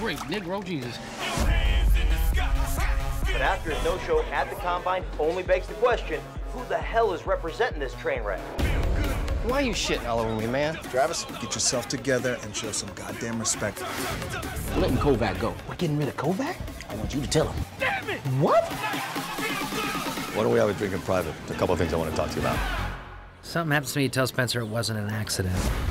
great, Negro Jesus. But after his no-show at the Combine only begs the question, who the hell is representing this train wreck? Why are you shitting all over me, man? Travis, get yourself together and show some goddamn respect. We're letting Kovac go. We're getting rid of Kovac? I want you to tell him. Damn it! What? Why don't we have a drink in private? There's a couple of things I want to talk to you about. Something happens to me to tell Spencer it wasn't an accident.